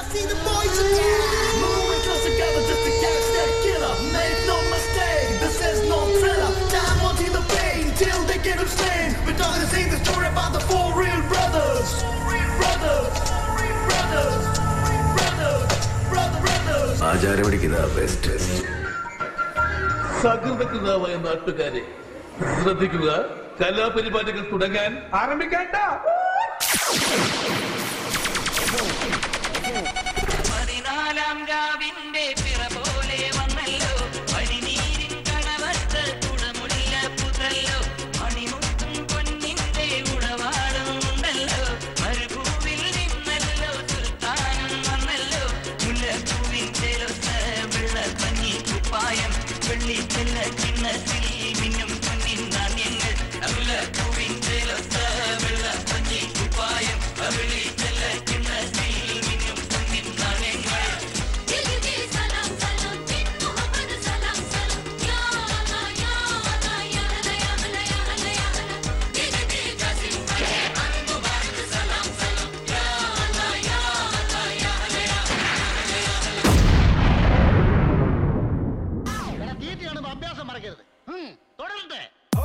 See the boys again. Moving close together just to catch that killer. Make no mistake, this is no thriller. Time won't see the pain till they get him slain. We're talking to see the story about the four real brothers. Brothers, brothers, brothers, brothers. ആചാരപടിക്കുന്ന best. സകൃതകൃതാവായ നാട്ടുകാരെ ശ്രദ്ധിക്കുക, കലാപരിപാടികൾ തുടങ്ങാൻ ആരംഭിക്കണ്ട. പതിനാലാം രാവിന്റെ പിറ പോലെ വന്നല്ലോ, പനിനീരിൻ കടവത്ത് കുടമുല്ല പുതല്ലോ, മണിമുത്തും പൊന്നിന്റെ ഉടവാടും ഉണ്ടല്ലോ, മരുഭൂവിൽ നിന്നല്ലോ സുൽത്താനും വന്നല്ലോ, മുല്ലപ്പൂവിൻ ചെലൊത്ത വെള്ളപ്പഞ്ഞി കുപ്പായം, വെള്ളിച്ചെല്ല കിണ്ണത്തിൽ മിന്നും പൊന്നിൻ നാണ്യങ്ങൾ, മുല്ലപ്പൂവിൻ ചെലൊത്ത വെള്ളപ്പഞ്ഞി കുപ്പായം, വെള്ളിച്ചെല്ല കിണ്ണത്തിൽ മിന്നും പൊന്നിൻ നാണ്യങ്ങൾ. അഭ്യാസം മറക്കരുത്. തുടരട്ടെ.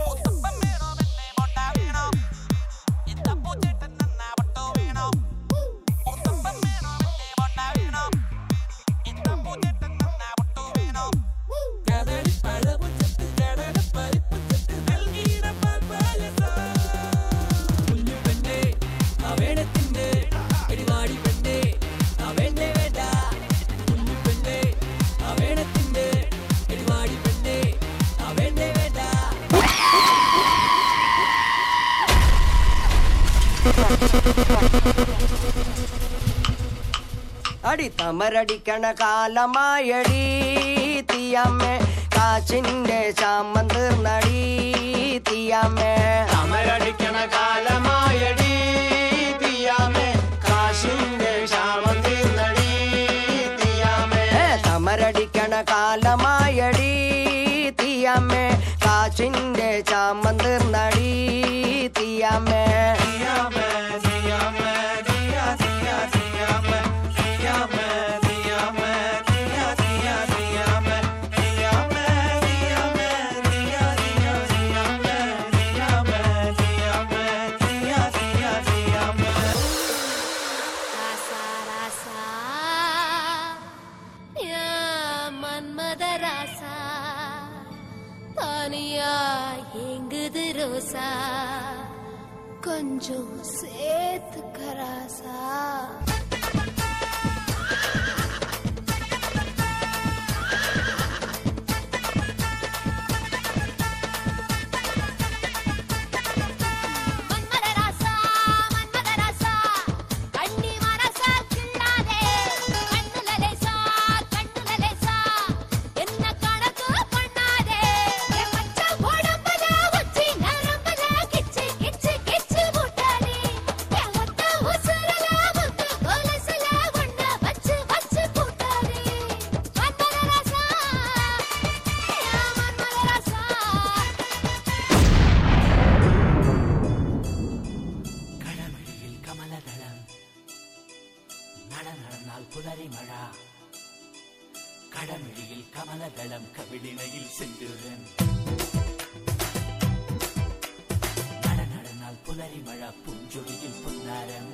അടി തമരടിക്കണ കാലമായടി തീയമ്മേ, കാച്ചിന്റെ ശാമം തീർന്നടി തീയമ്മേ. തമരടിക്കണ കാലമായടി തീയമ്മേ, കാശിന്റെ ശാമം തീർന്നടി തീയമ്മേ. തമരടിക്കണ കാലമായടി തീയമ്മേ, കാച്ചിന്റെ ശാമം തീർന്നടി തീയമ്മേ. கொஞ்சம் சேர்த்து கராசா. കടമിഴിയിൽ കമലദളം കവിളിണയിൽ സിന്ദൂരൻ, നടന്നാൽ പുലരിമഴ പൂഞ്ചൊടിയിൽ പൊന്നാരം.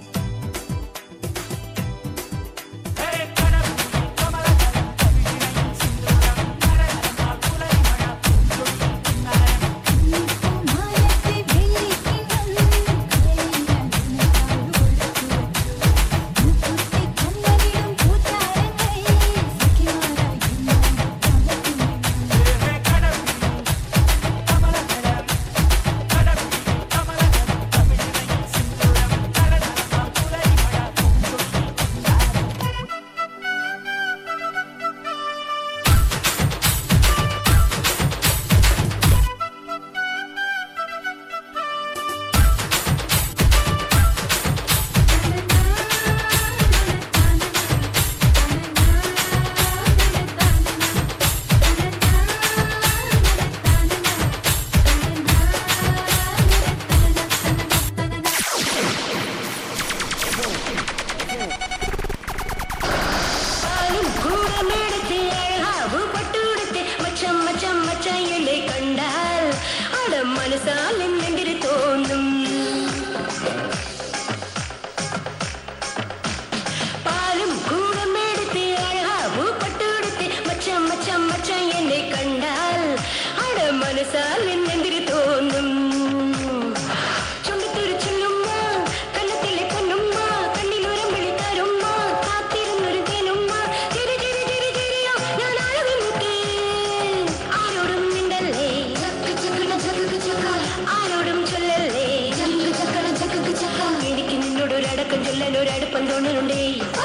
അടുക്കം ചൊല്ലൊരടുപ്പം തോന്നുന്നുണ്ടേ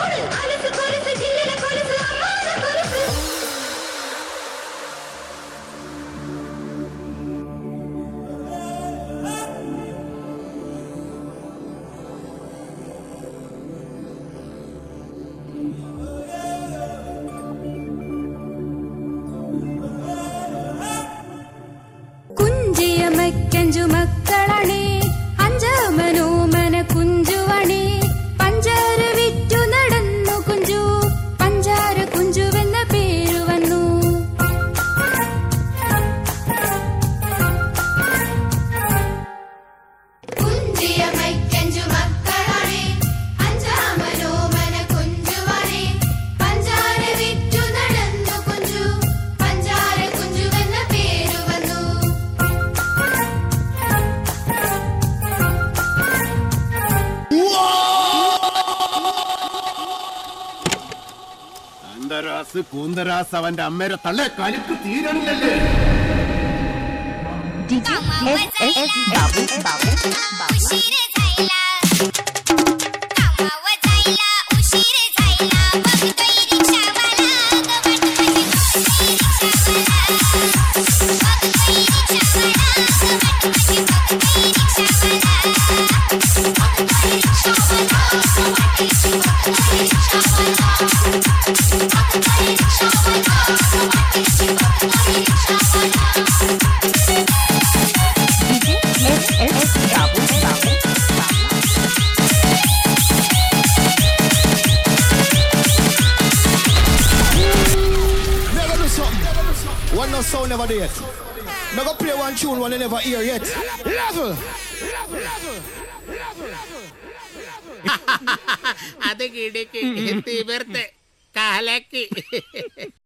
കുഞ്ചിയമയ്ക്കഞ്ചു മക്കളണേ അഞ്ചാമനോ മന കുഞ്ചുവണേ പഞ്ചാര വിറ്റു നടന്നു കുഞ്ചു പഞ്ചാര കുഞ്ചുവെന്ന പേരു വന്നു കുഞ്ചിയമയ്ക്കഞ്ചു മക്കളണേ അഞ്ചാമനോ മന കുഞ്ചുവണേ പഞ്ചാര വിറ്റു നടന്നു കുഞ്ചു പഞ്ചാര കുഞ്ചുവെന്ന പേരു വന്നു അന്തരാസ് കൂന്തരാസ് അവന്റെ അമ്മയുടെ തള്ളെ കലിക്ക് തീരണില്ലല്ലേ One no sound never do yet. Me go play one tune one you never hear yet. Level. അത് കിടക്ക് തീവർത്ത് കാലക്ക്